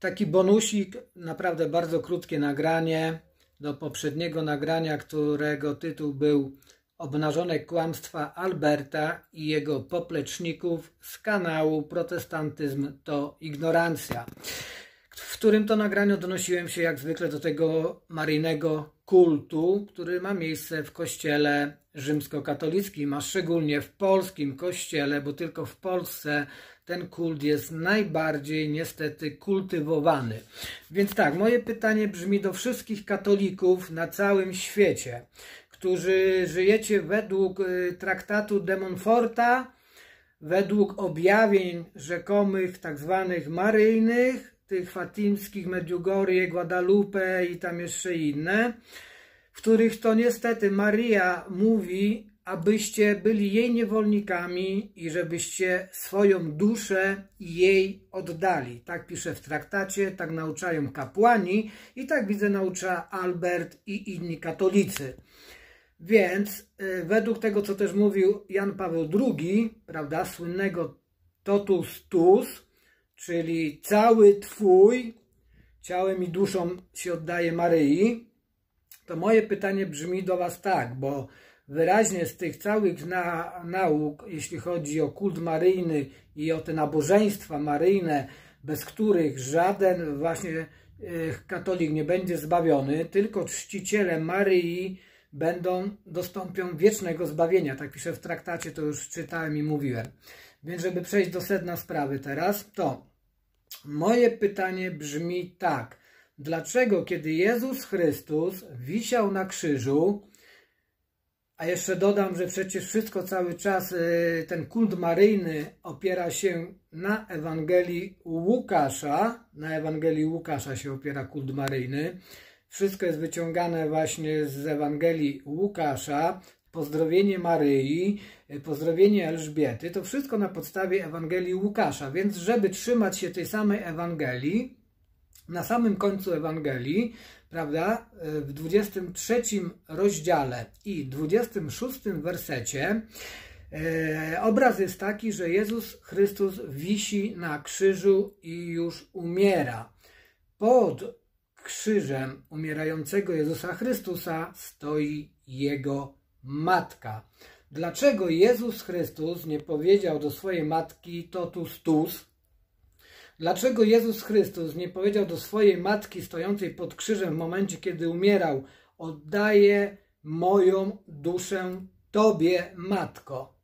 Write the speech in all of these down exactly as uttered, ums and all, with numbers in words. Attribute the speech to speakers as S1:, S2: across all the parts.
S1: taki bonusik, naprawdę bardzo krótkie nagranie do poprzedniego nagrania, którego tytuł był Obnażone kłamstwa Alberta i jego popleczników z kanału Protestantyzm to ignorancja, w którym to nagraniu odnosiłem się jak zwykle do tego maryjnego kultu, który ma miejsce w kościele rzymskokatolickim, a szczególnie w polskim kościele, bo tylko w Polsce ten kult jest najbardziej niestety kultywowany. Więc tak, moje pytanie brzmi do wszystkich katolików na całym świecie, którzy żyjecie według traktatu de Montforta, według objawień rzekomych tak zwanych maryjnych, tych fatimskich, Medjugorje, Guadalupe i tam jeszcze inne, w których to niestety Maryja mówi, abyście byli jej niewolnikami i żebyście swoją duszę jej oddali. Tak pisze w traktacie, tak nauczają kapłani i tak widzę naucza Albert i inni katolicy. Więc yy, według tego, co też mówił Jan Paweł drugi, prawda, słynnego totus tuus, czyli cały Twój, ciałem i duszą się oddaje Maryi, to moje pytanie brzmi do Was tak, bo wyraźnie z tych całych na, nauk, jeśli chodzi o kult maryjny i o te nabożeństwa maryjne, bez których żaden właśnie y, katolik nie będzie zbawiony, tylko czciciele Maryi będą, dostąpią wiecznego zbawienia. Tak pisze w traktacie, to już czytałem i mówiłem. Więc żeby przejść do sedna sprawy teraz, to moje pytanie brzmi tak. Dlaczego kiedy Jezus Chrystus wisiał na krzyżu, a jeszcze dodam, że przecież wszystko cały czas, ten kult maryjny opiera się na Ewangelii Łukasza, na Ewangelii Łukasza się opiera kult maryjny, wszystko jest wyciągane właśnie z Ewangelii Łukasza, pozdrowienie Maryi, pozdrowienie Elżbiety, to wszystko na podstawie Ewangelii Łukasza, więc żeby trzymać się tej samej Ewangelii, na samym końcu Ewangelii, prawda, w dwudziestym trzecim rozdziale i dwudziestym szóstym wersecie e, obraz jest taki, że Jezus Chrystus wisi na krzyżu i już umiera. Pod krzyżem umierającego Jezusa Chrystusa stoi Jego matka. Dlaczego Jezus Chrystus nie powiedział do swojej matki totus tuus? Dlaczego Jezus Chrystus nie powiedział do swojej matki stojącej pod krzyżem w momencie, kiedy umierał: oddaję moją duszę Tobie, Matko?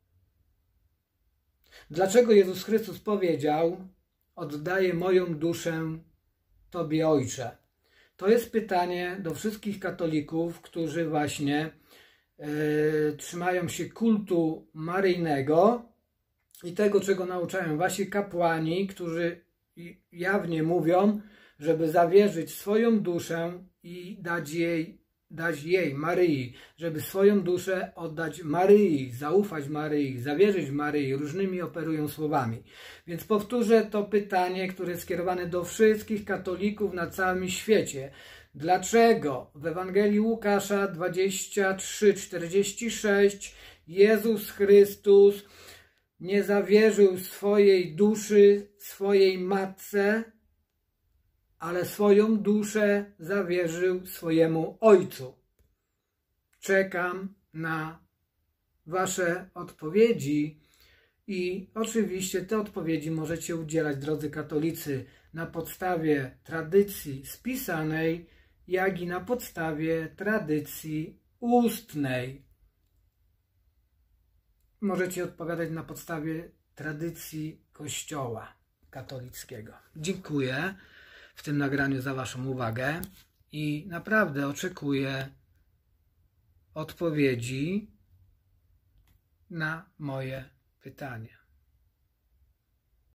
S1: Dlaczego Jezus Chrystus powiedział: oddaję moją duszę Tobie, Ojcze? To jest pytanie do wszystkich katolików, którzy właśnie yy, trzymają się kultu maryjnego i tego, czego nauczają wasi kapłani, którzy jawnie mówią, żeby zawierzyć swoją duszę i dać jej, dać jej, Maryi, żeby swoją duszę oddać Maryi, zaufać Maryi, zawierzyć Maryi, różnymi operują słowami. Więc powtórzę to pytanie, które jest skierowane do wszystkich katolików na całym świecie. Dlaczego w Ewangelii Łukasza dwadzieścia trzy czterdzieści sześć Jezus Chrystus nie zawierzył swojej duszy swojej matce, ale swoją duszę zawierzył swojemu Ojcu? Czekam na Wasze odpowiedzi i oczywiście te odpowiedzi możecie udzielać, drodzy katolicy, na podstawie tradycji spisanej, jak i na podstawie tradycji ustnej. Możecie odpowiadać na podstawie tradycji Kościoła katolickiego. Dziękuję w tym nagraniu za Waszą uwagę i naprawdę oczekuję odpowiedzi na moje pytania.